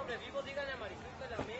hombre vivo, díganle a Marisol que la mía.